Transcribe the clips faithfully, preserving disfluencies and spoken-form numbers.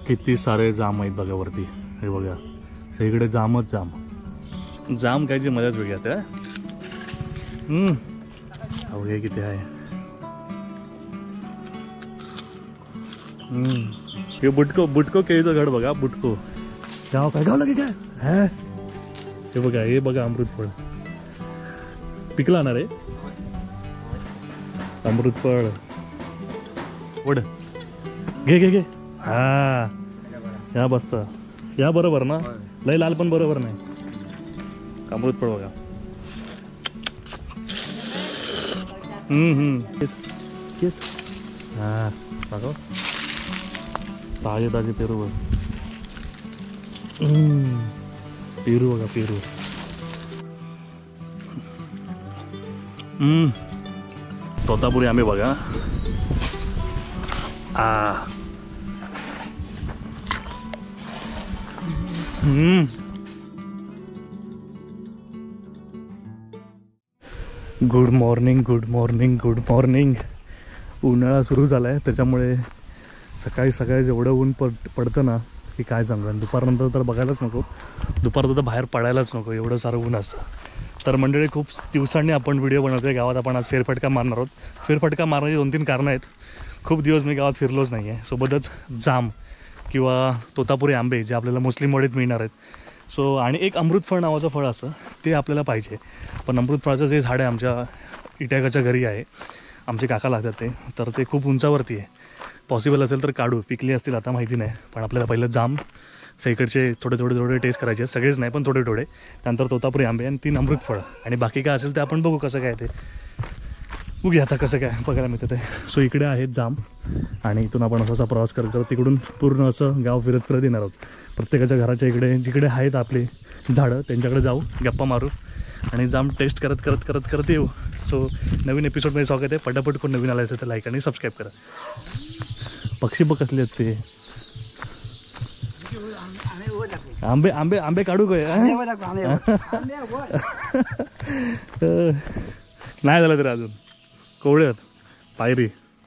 किती सारे जाम आहेत बघा वरती. हे बघा सगळीकडे जामच जाम. जाम खायची मजाच वेगळी आहे. हम्म अवघे किती आहे. हम्म हे बुटको बुटको केळीचं घड बघा. बुटको गाव काय गाव लगे काय है. हे बघा हे बघा अमृतफळ पिकला ना रे. अमृतफळ वड घे घे घे. हा या बसता या बरोबर ना. लय लाल पण बरोबर नाही. अमृतफळ बघा. हम्म हम्म हा बघा ताजे ताजे पेरू बघ. पेरू बघा पेरू. हम्म तोतापुरी आंबे बघा. आ hmm good morning good morning good morning. उन्हाळा सुरू झाला आहे त्याच्यामुळे सकाळी सकाळी जेवढं ऊन पड पडतं ना की काय सांगा. दुपारनंतर तर बघायलाच नको. दुपारचं तर बाहेर पडायलाच नको एवढं सारं ऊन असतं. तर मंडळी खूप दिवसांनी आपण व्हिडिओ बनवतो आहे. गावात आपण आज फेरफटका मारणार आहोत. फेरफटका मारण्याची दोन तीन कारणं आहेत. खूप दिवस मी गावात फिरलोच नाही आहे. सोबतच जाम किंवा तोतापुरी आंबे जे आपल्याला मुस्लिम वाडीत मिळणार आहेत. सो आणि एक अमृतफळ नावाचं फळ असं ते आपल्याला पाहिजे. पण अमृतफळाचं जे झाड आहे आमच्या इटाकाच्या घरी आहे. आमचे काका लागतात ते. तर ते खूप उंचावरती आहे. पॉसिबल असेल तर काढू. पिकली असतील आता माहिती नाही. पण आपल्याला पहिलं जाम सगळीकडचे थोडे थोडे थोडे टेस्ट करायचे. सगळेच नाही पण थोडे थोडे. त्यानंतर तोतापुरी आंबे आणि तीन अमृतफळ आणि बाकी काय असेल ते आपण बघू कसं काय ते. बघूया आता कसं काय बघायला मिळतं ते. सो इकडे आहेत जाम आणि इथून आपण असा प्रवास करत करत तिकडून पूर्ण असं गाव फिरत फिरत येणार आहोत. प्रत्येकाच्या घराच्या इकडे जिकडे आहेत आपली झाडं त्यांच्याकडे जाऊ गप्पा मारू आणि जाम टेस्ट करत करत करत करत येऊ. सो नवीन एपिसोडमध्ये स्वागत आहे. पटापट कोण नवीन आलं असेल तर लाईक आणि सबस्क्राईब करा. पक्षी बघ कसले आहेत ते. आंबे आंबे आंबे काढू काय नाही झालं तरी अजून कोवळे आहेत. पायरी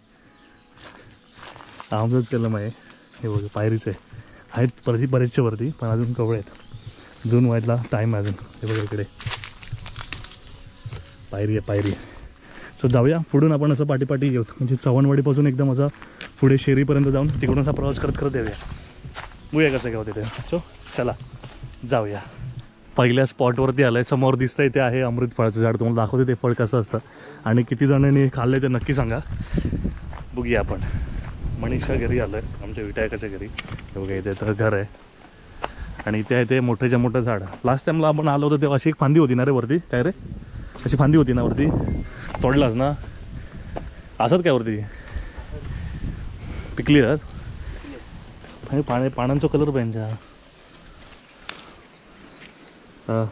आंबच केलं माहिती. हे बघ पायरीच आहे. आहेत परती बरेचशे वरती पण अजून कवळे आहेत. जून व्हायला टाईम आहे अजून. हे बघा इकडे पायरी आहे पायरी. सो जाऊया पुढून आपण असं पाठीपाठी घेऊ म्हणजे चव्हाणवाडीपासून एकदम असा पुढे शेरीपर्यंत जाऊन तिकडून असा प्रवास करत करत येऊया. बघूया कसं काय होते ते. सो चला जाऊया. पहिल्या स्पॉटवरती आलं आहे. समोर दिसतंय ते आहे अमृतफळाचं झाड. तुम्हाला दाखवते ते फळ कसं असतं आणि किती जणांनी खाल्लं ते नक्की सांगा. बघूया आपण. मनीषा घरी आलं आहे आमच्या विटायकाच्या घरी. हे बघा इथे तर घर आहे आणि इथे आहे ते मोठ्याच्या मोठं झाड. लास्ट टाईमला आपण आलो होतो तेव्हा अशी एक फांदी होती ना रे वरती. काय रे अशी फांदी होती ना वरती. तोडलाच ना असंच काय वरती पिकली आहेत. पाणी पानांचा कलर पाहिजे. हां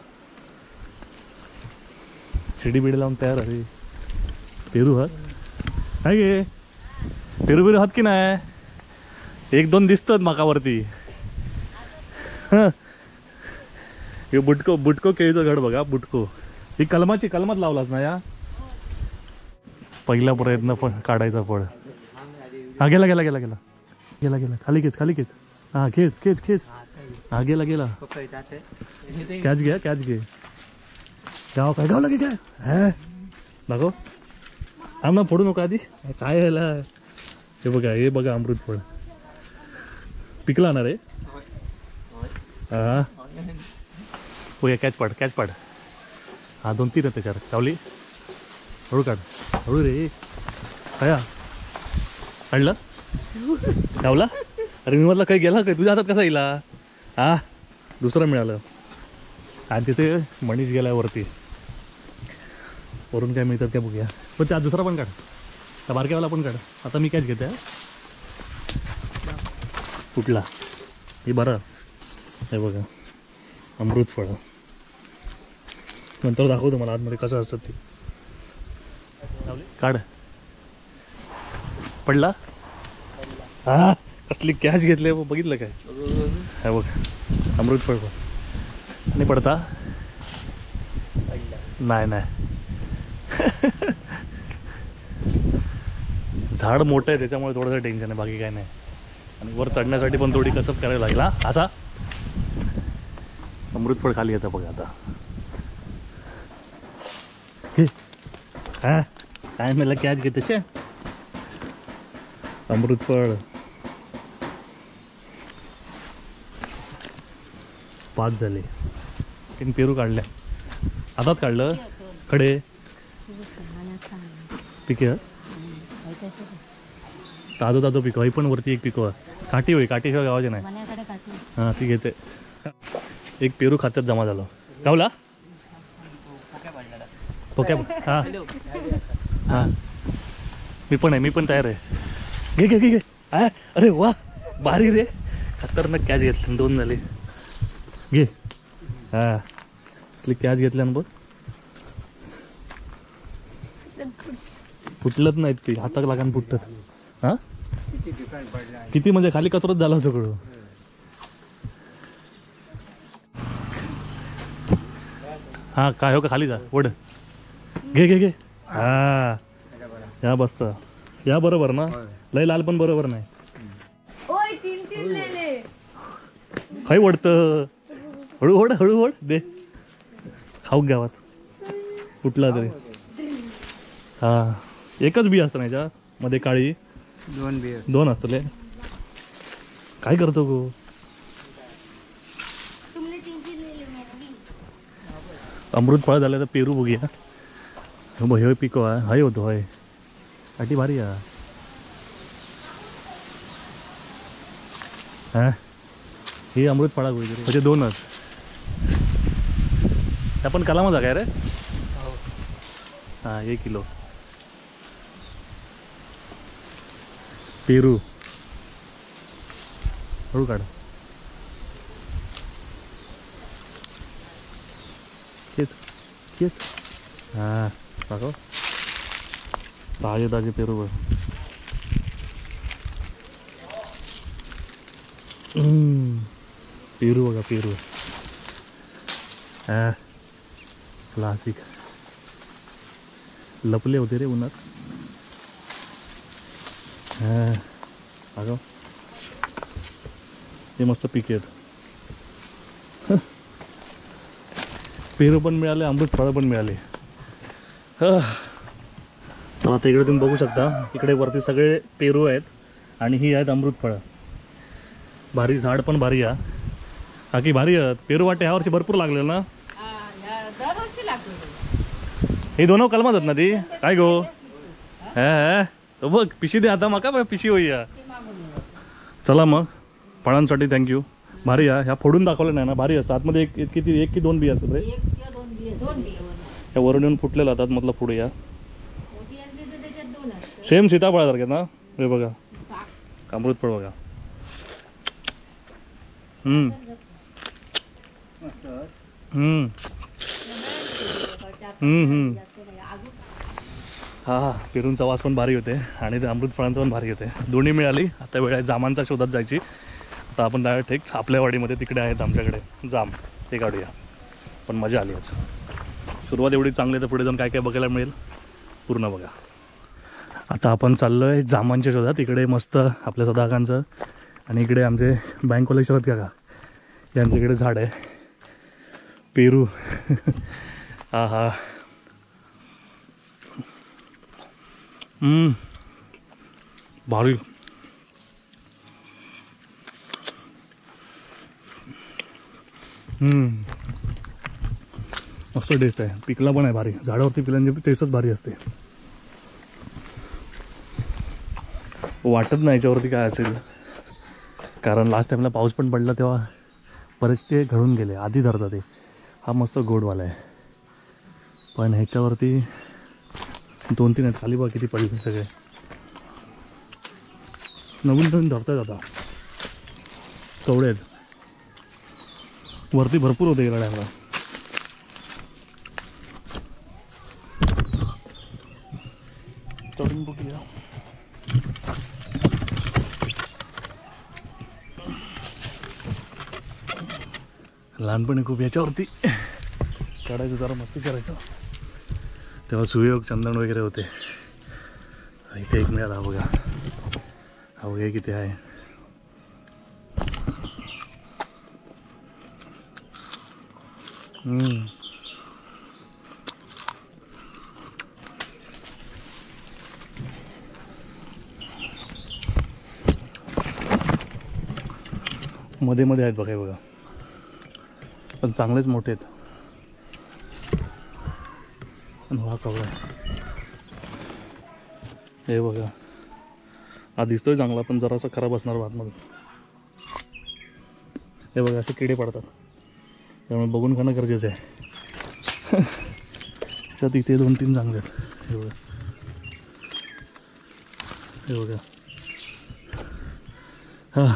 शिडी बिडी लावून तयार आहे. पेरू हात काय गे. पेरू बिरू हात की नाही. एक दोन दिसतात माकावरती. हां हे बुटको बुटको केळीचं घड बघा. बुटको ही कलमाची कलमात लावलाच ना या. पहिला प्रयत्न फळ काढायचा फळ. हा गेला गेला गेला गेला गेला गेला खाली खेच खाली खेच. हा खेच खेच खेच. हा गेला गेला. कॅच घ्या कॅच घे. गाव काय गाव लगे काय है दाखव. आम ना फोडू नका आधी काय ह्याला. हे बघा हे बघा अमृतफळ पिकला ना रे. हा बघूया कॅच पाड कॅच पाड. हा दोन तीन आहेत त्याच्यावर. कावली हळू काढ हळू रे. काय काढला गावला. अरे मी म्हटलं काही गेला काय तुझ्या हातात कसा येईल. हा दुसरं मिळालं आणि तिथे मनीष गेला वरती. वरून काय मिळतात काय बघूया. पण त्या दुसरा पण काढ. त्या बारक्यावाला पण काढ. आता मी कॅच घेते. कुठला हे बरं. हे बघा अमृतफळ. नंतर दाखवतो मला आतमध्ये कसं असतं ते. काढ पडला. हा कसली कॅच घेतली बघितलं काय. हे बघ अमृतफळ नाही पडता. नाही नाही झाड मोठं आहे त्याच्यामुळे थोडंसं टेन्शन आहे. बाकी काय नाही. आणि वर चढण्यासाठी पण थोडी कसरत करायला लागला. असा अमृतफळ खाली येतं बघा आता. हा काय मला कॅच घेते छे अमृतफळ. पाच झाले. तीन पेरू काढल्या. आताच काढलं खडे पिके ताजं ताजं पिकं. ही पण वरती एक पिकं काठी होई. काठीशिवाय गावाचे नाही. हां ती घेते. एक पेरू खात्यात जमा झालं. गावला पोक्या. हां हां मी पण आहे. मी पण तयार आहे. घे घे घे घे. आ अरे वा भारी रे. खतरनाक कॅच घेतली. दोन झाले. घे. हां असली कॅच घेतल्यानं बघ. फुटलंच नाहीत ती. हाताक लागान फुटत. हां किती म्हणजे खाली कचरत झालं सगळं. हां काय हो का खाली जा वड. घे घे घे. हां या बसता या बरोबर ना. लय लाल पण बरोबर नाही. काय वडतं हळू ओढ हळू ओढ दे. खाऊ गावात कुठला तरी. हां एकच बी असतं ना याच्या मध्ये काळी. दोन बी दोन असतले. काय करतो गो. अमृत फळ झालं तर पेरू बघूया. हो हे पिको आहे. हाय होतो हाय काठी भारी आहे. हां हे अमृत फळा गोळी म्हणजे दोनच. त्या पण कलामच काय रे. हां एक किलो पेरू. हळू काढ. खेच खेच. हां बघा ताजे ताजे पेरू बघ. पेरू बघा पेरू. हां क्लासिक. लपले होते रे उन्हात. हां अगं हे मस्त पीक आहेत. पेरू पण मिळाले. अमृत फळं पण मिळाले. तर आता इकडे तुम्ही बघू शकता. इकडे वरती सगळे पेरू आहेत आणि ही आहेत अमृत फळं. भारी झाड पण भारी आहे. बाकी भारी आहेत. पेरू वाटे ह्या वर्षी भरपूर लागले ना. हे दोन कलमात आहेत ना ती. काय गो हे तो बघ पिशी दे आता मका पिशी होईया. चला मग फळांसाठी थँक्यू. भारी आहे. ह्या फोडून दाखवलं नाही ना. भारी असतं आतमध्ये. एक किती एक की दोन बी असतात रे. ह्या वरून येऊन फुटलेला हातात मधला पुढे या. सेम सीताफळासारखे ना. हे बघा अमृत फळ बघा. हम्म हम्म हम्म हम्म हा हा पेरूंचा वास पण भारी होते आणि ते अमृत फळांचा पण भारी होते. दोन्ही मिळाली. आता वेळ आहे जामांच्या शोधात जायची. आता आपण डायरेक्ट ठीक आपल्या वाडीमध्ये तिकडे आहेत आमच्याकडे जाम ते काढूया. पण मजा आली आज. सुरुवात एवढी चांगली आहे तर पुढे जाऊन काय काय बघायला मिळेल पूर्ण बघा. आता आपण चाललो आहे जामांच्या शोधात. इकडे मस्त आपल्या सदाकांचं आणि इकडे आमचे बँकवाले शरद काका यांच्याकडे झाड आहे पेरू. हा हा हम्म भारी. हम्म मस्त टेस्ट आहे. पिकला पण आहे भारी. झाडावरती पिकांची टेस्टच भारी असते. वाटत नाही याच्यावरती काय असेल कारण लास्ट टाईमला पाऊस पण पडला तेव्हा बरेचसे घडून गेले. आधी धरतात ते. हा मस्त गोडवाला आहे पण ह्याच्यावरती दोन तीन आहेत. खाली बघा किती पडले सगळे. नवीन नवीन धरतात आता. कवडे आहेत. वरती भरपूर होते गेल्या टायमला. लहानपणी खूप याच्यावरती चढायचं जरा मस्ती करायचं तेव्हा सुयोग चंदन वगैरे होते. इथे एक मिळाला बघा. हा बघा किती आहे. हम्म. मध्ये मध्ये आहेत बघा, बघा पण चांगलेच मोठे आहेत. आणि हा कवळा हे बघा, हा दिसतोय चांगला पण जरासा खराब असणार भातमध्ये. हे बघा असे किडे पडतात, त्यामुळे बघून खाणं गरजेचं आहे. त्याच्यात इथे दोन तीन चांगले आहेत. हे बघा, हे बघा. हां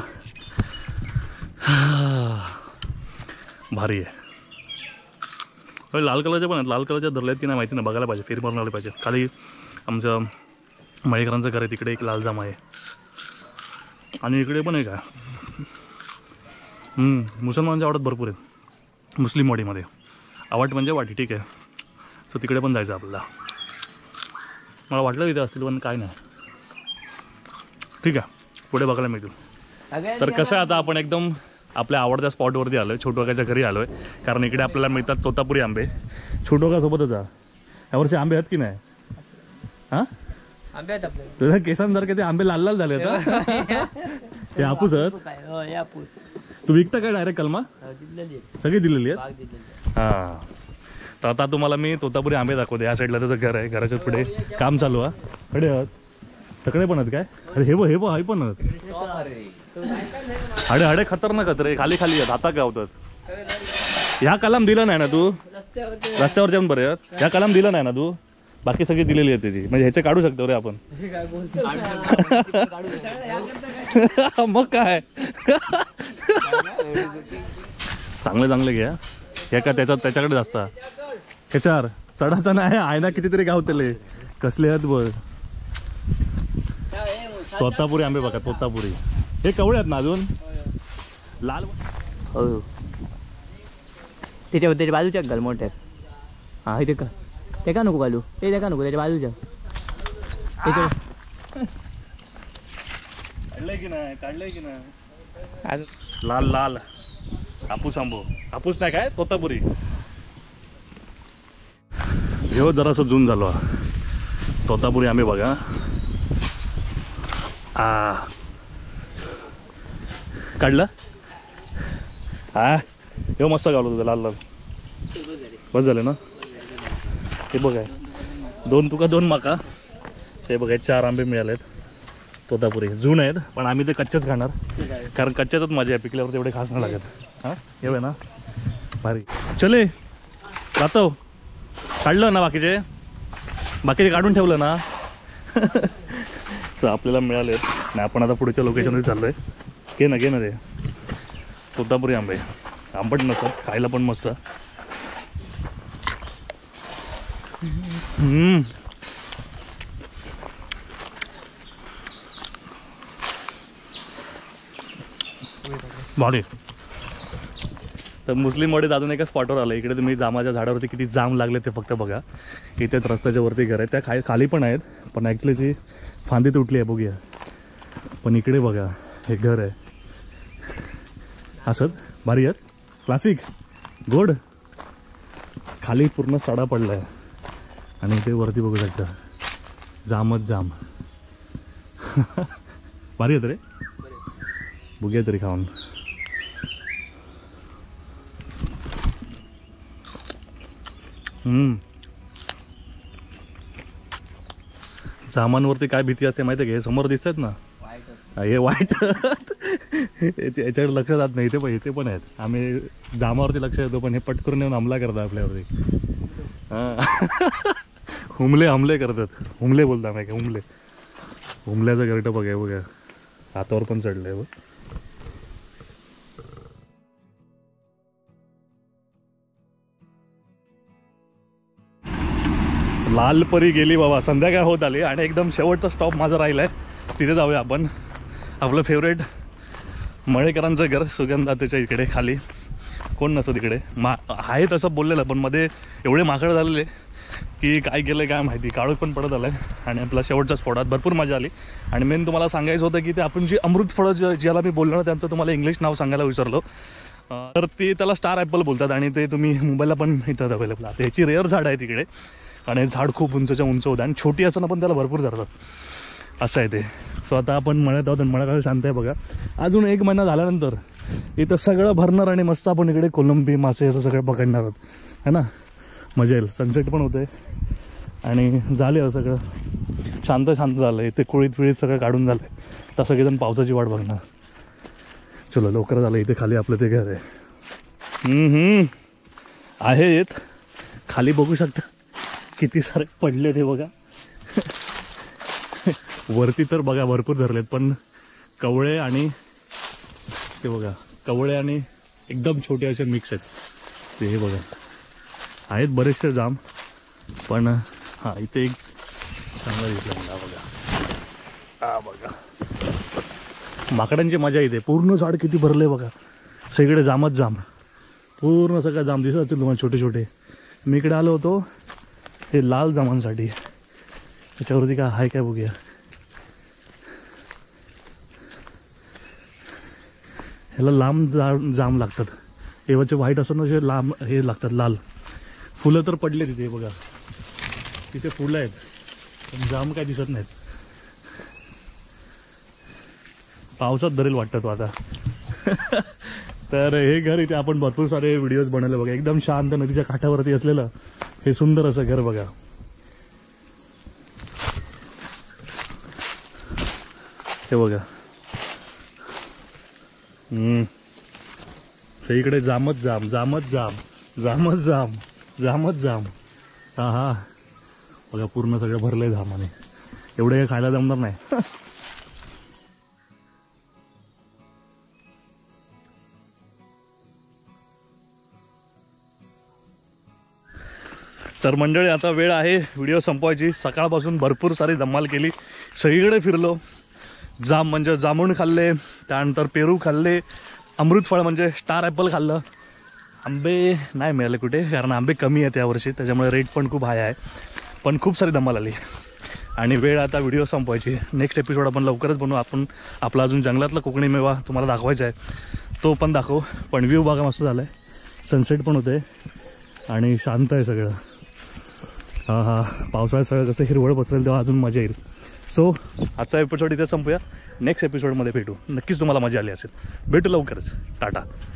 भारी आहे. लाल कलरचे पण आहेत, लाल कलरच्या धरले आहेत की नाही माहिती नाही, बघायला पाहिजे, फेरी मारून आले पाहिजे. खाली आमचं मळेकरांचं घर आहे, तिकडे एक लाल जाम आहे आणि इकडे पण एक आहे. मुसलमानांच्या आवडत भरपूर आहेत मुस्लिम वाडीमध्ये. आवड म्हणजे वाटी, ठीक आहे. सो तिकडे पण जायचं आपल्याला. मला वाटलं तिथे असतील पण काय नाही. ठीक आहे, पुढे बघायला मिळतील. तर कसं आता आपण एकदम आपल्या आवडत्या स्पॉटवरती आलो आहे, छोटोकाच्या घरी आलो आहे. कारण इकडे आपल्याला मिळतात तोतापुरी आंबे. छोटोकासोबतच जा. यावर्षी आंबे आहेत की नाही? हां आंबे आहेत आपले. तुझ्या केसांसारखे ते आंबे लाल लाल झाले आता. हे हापूस आहेत. तू विकता काय डायरेक्ट कलमा? सगळी दिलेली आहेत. हां, तर आता तुम्हाला मी तोतापुरी आंबे दाखवते. या साईडला त्याचं घर आहे, घराच्या पुढे काम चालू आहे. कडे आहात तकडे पण आहेत काय? अरे हे बघ, हे बघ, हाय पण आहेत. हाडे हाडे खतरनाक आहेत रे, खाली खाली आहेत, आता गावतात. ह्या कलम दिला नाही ना तू? रस्त्यावर जाऊन बरे आहेत. ह्या कलम दिला नाही ना तू? बाकी सगळी दिलेली आहेत त्याची, म्हणजे ह्याचे काढू शकतो रे आपण. मग काय चांगले चांगले घ्या. हे का त्याच्यात त्याच्याकडे जास्त ह्याच्यावर चढाचा नाही. आयना कितीतरी गावतले कसले आहेत बघ. तोतापुरी आंबे बघा, तोतापुरी. हे कवळे आहेत ना अजून लाल. हो त्याच्या त्याच्या बाजूच्या घाल मोठ्या. हां इथे का ते का नको घालू, ते त्या का नको त्याच्या बाजूच्या. त्याच्या काढलंय की नाही, काढलंय की नाही. लाल लाल हापूस आंबो. हापूस नाही काय, तोतापुरी. हे जरासं जून झालो. तोतापुरी आंबे बघा. आ काढलं. हा हे मस्त गावलं तुझं लाल लाल. बस झाले ना. हे बघाय दोन तुका दोन माका. ते बघाय चार आंबे मिळालेत तोतापुरी. जून आहेत पण आम्ही ते कच्चेच खाणार, कारण कच्च्याच मजा आहे, पिकल्यावर तेवढे खास नाही लागत. हां हे ना भारी. चले जातो. काढलं ना बाकीचे, बाकीचे काढून ठेवलं ना. सो आपल्याला मिळालेत आणि आपण आता पुढच्या लोकेशनवर चाललो आहे. घे ना घे ना ते तोतापुरी आंबे. आंबट नसतात, खायला पण मस्त. भारी. तर मुस्लिम वाडीत अजून एका स्पॉटवर आलं. इकडे तुम्ही जामाच्या झाडावरती किती जाम लागले ते फक्त बघा. इथेच रस्त्याच्या वरती घर आहे, त्या खाली खाली पण आहेत, पण ॲक्च्युली ती फांदी तुटली आहे बघूया. पण इकडे बघा हे घर आहे. असत भारी आहेत, क्लासिक गोड. खाली पूर्ण सडा पडला आहे आणि इथे वरती बघू शकता जामच जाम. भारी आहेत रे. बघूया तरी खाऊन. हम्म जामांवरती काय भीती असते माहिती आहे का? हे समोर दिसतात ना, हे वाईट. याच्याकडे लक्ष जात नाही. इथे पण इथे पण आहेत. आम्ही जामावरती लक्ष देतो पण हे पटकरून येऊन हमला करतात आपल्यावरती. हां हुमले हमले करतात. हुमले बोलता नाही का, हुमले. हुमल्याचं घरटं बघा बघा, हातावर पण चढलं आहे बघ. लालपरी गेली बाबा. संध्याकाळ होत आली आणि एकदम शेवटचा स्टॉप माझा राहिला आहे, तिथे जाऊया आपण. आपलं फेवरेट मळेकरांचं घर सुगंधातेच्या इकडे खाली. कोण नसतं तिकडे. मा आहे तसं बोललेलं, पण मध्ये एवढे माकड झालेले की काय केलं काय माहिती. काळोख पण पडत आलं आहे आणि आपला शेवटच्या स्पॉटात भरपूर मजा आली. आणि मेन तुम्हाला सांगायचं होतं की ते आपण जी अमृत फळं ज ज्याला मी बोललो ना त्यांचं तुम्हाला इंग्लिश नाव सांगायला विसरलो. तर ते त्याला स्टार ॲपल बोलतात आणि ते तुम्ही मुंबईला पण मिळतात अवेलेबल. आता ह्याची रेअर झाड आहे तिकडे आणि हे झाड खूप उंचच्या उंच होतं आणि छोटी असताना पण त्याला भरपूर धरतात असं आहे ते. सो आता आपण मळ्यात आहोत आणि मळ्याकडे शांत आहे बघा. अजून एक महिना झाल्यानंतर इथं सगळं भरणार आणि मस्त आपण इकडे कोलंबी मासे असं सगळं पकडणार आहोत है ना. मजा येईल. सनसेट पण होते आणि झाले सगळं शांत शांत झालं आहे. इथे कुळीत पिळीत सगळं काढून झालं आहे. तर सगळेजण पावसाची वाट बघणार. चलो लवकर झालं. इथे खाली आपलं ते घर आहे आहेत खाली बघू शकता किती सारे पडले ते बघा. वरती तर बघा भरपूर धरलेत पण कवळे आणि ते बघा कवळे आणि एकदम छोटे असे मिक्स आहेत ते. हे बघा आहेत बरेचसे जाम पण हां इथे एक चांगला दिसला मला बघा. हा बघा माकडांची मजा येते. पूर्ण झाड किती भरले बघा. सगळीकडे जामच जाम. पूर्ण सगळं जाम दिसत असतील तुम्हाला छोटे छोटे. मी इकडे आलो होतो हे लाल जामांसाठी. त्याच्यावरती काय आहे काय बघूया. ह्याला लांब जा जाम लागतात. एवढे व्हाईट असतात ना असे लांब हे लागतात लाल. फुलं तर पडले तिथे बघा. तिथे फुलं आहेत पण जाम काय दिसत नाहीत. पावसात धरेल वाटतं तो आता. तर हे घर इथे आपण भरपूर सारे व्हिडिओज बनवले बघा. एकदम शांत नदीच्या काठावरती असलेलं हे सुंदर असं घर बघा. हे बघा सगळीकडे जामच जाम जामच जाम जामच जाम जामच जाम. हा हा बघा पूर्ण सगळं भरलंय जामाने. एवढं हे खायला जमणार नाही. तर मंडळी आता वेळ आहे व्हिडिओ संपवायची. सकाळपासून भरपूर सारी धमाल केली. सगळीकडे फिरलो. जाम म्हणजे जांभूळ खाल्ले, त्यानंतर पेरू खाल्ले, अमृतफळ म्हणजे स्टार ॲपल खाल्लं. आंबे नाही मिळाले कुठे कारण आंबे कमी आहेत यावर्षी त्याच्यामुळे रेट पण खूप हाय आहे. पण खूप सारी धमाल आली आणि वेळ आता व्हिडिओ संपवायची. नेक्स्ट एपिसोड आपण लवकरच बनवू. आपण आपला अजून जंगलातला कोकणी मेवा तुम्हाला दाखवायचा आहे तो पण दाखवू. पण व्ह्यू बघा मस्त झाला आहे. सनसेट पण होते आणि शांत आहे सगळं. हां हां पावसाळ्यात सगळं कसं हिरवळ पसरेल तेव्हा अजून मजा येईल. सो आजचा एपिसोड इथे संपूया. नेक्स्ट एपिसोडमध्ये भेटू. नक्कीच तुम्हाला मजा आली असेल. भेटू लवकरच. टाटा.